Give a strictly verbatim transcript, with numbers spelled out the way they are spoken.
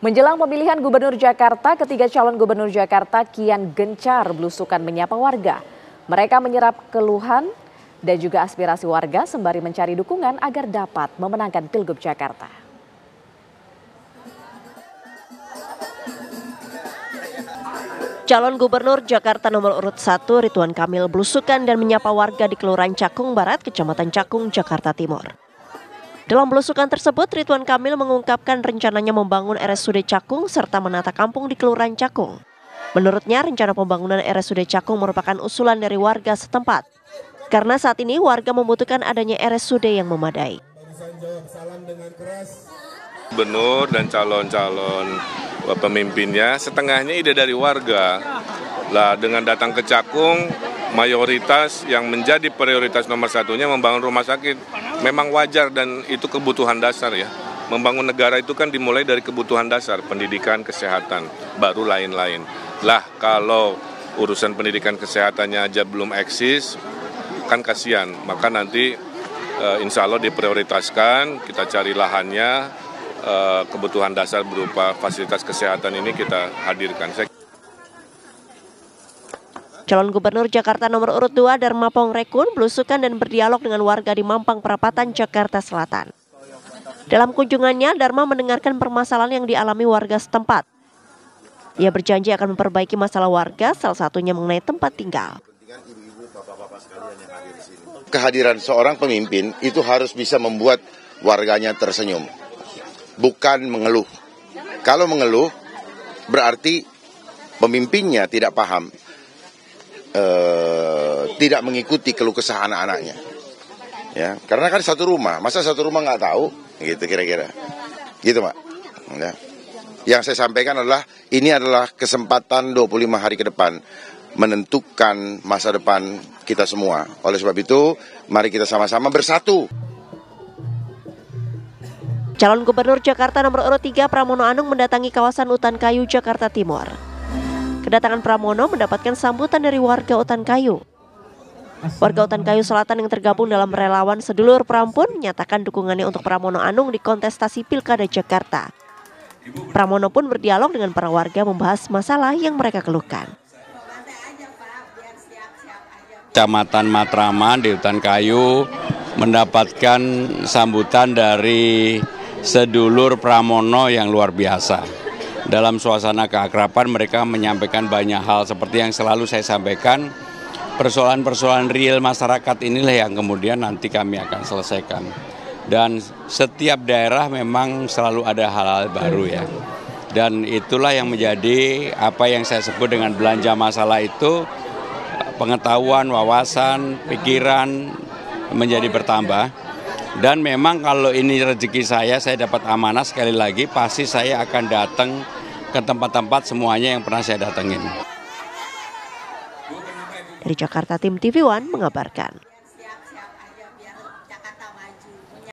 Menjelang pemilihan Gubernur Jakarta, ketiga calon Gubernur Jakarta kian gencar belusukan menyapa warga. Mereka menyerap keluhan dan juga aspirasi warga sembari mencari dukungan agar dapat memenangkan Pilgub Jakarta. Calon Gubernur Jakarta nomor urut satu Ridwan Kamil belusukan dan menyapa warga di Kelurahan Cakung Barat, Kecamatan Cakung, Jakarta Timur. Dalam belusukan tersebut, Ridwan Kamil mengungkapkan rencananya membangun R S U D Cakung serta menata kampung di Kelurahan Cakung. Menurutnya, rencana pembangunan R S U D Cakung merupakan usulan dari warga setempat. Karena saat ini warga membutuhkan adanya R S U D yang memadai. Gubernur dan calon-calon pemimpinnya setengahnya ide dari warga. Lah dengan datang ke Cakung, mayoritas yang menjadi prioritas nomor satunya membangun rumah sakit. Memang wajar dan itu kebutuhan dasar ya. Membangun negara itu kan dimulai dari kebutuhan dasar, pendidikan, kesehatan, baru lain-lain. Lah kalau urusan pendidikan kesehatannya aja belum eksis, kan kasihan. Maka nanti e, insya Allah diprioritaskan, kita cari lahannya, e, kebutuhan dasar berupa fasilitas kesehatan ini kita hadirkan. Saya Calon Gubernur Jakarta nomor urut dua Dharma Pongrekun belusukan dan berdialog dengan warga di Mampang Perapatan, Jakarta Selatan. Dalam kunjungannya, Dharma mendengarkan permasalahan yang dialami warga setempat. Ia berjanji akan memperbaiki masalah warga, salah satunya mengenai tempat tinggal. Kehadiran seorang pemimpin itu harus bisa membuat warganya tersenyum, bukan mengeluh. Kalau mengeluh, berarti pemimpinnya tidak paham. Uh, tidak mengikuti keluh kesah anak-anaknya, ya karena kan satu rumah, masa satu rumah nggak tahu, gitu kira-kira, gitu Pak. Ya. Yang saya sampaikan adalah ini adalah kesempatan dua puluh lima hari ke depan menentukan masa depan kita semua. Oleh sebab itu, mari kita sama-sama bersatu. Calon Gubernur Jakarta nomor urut tiga Pramono Anung mendatangi kawasan Utan Kayu, Jakarta Timur. Kedatangan Pramono mendapatkan sambutan dari warga Utan Kayu. Warga Utan Kayu Selatan yang tergabung dalam relawan Sedulur Prampun menyatakan dukungannya untuk Pramono Anung di kontestasi Pilkada Jakarta. Pramono pun berdialog dengan para warga membahas masalah yang mereka keluhkan. Kecamatan Matraman di Utan Kayu mendapatkan sambutan dari Sedulur Pramono yang luar biasa. Dalam suasana keakraban mereka menyampaikan banyak hal seperti yang selalu saya sampaikan. Persoalan-persoalan real masyarakat inilah yang kemudian nanti kami akan selesaikan. Dan setiap daerah memang selalu ada hal-hal baru ya. Dan itulah yang menjadi apa yang saya sebut dengan belanja masalah itu, pengetahuan, wawasan, pikiran menjadi bertambah. Dan memang kalau ini rezeki saya, saya dapat amanah sekali lagi, pasti saya akan datang ke tempat-tempat semuanya yang pernah saya datengin. Dari Jakarta, tim T V One mengabarkan.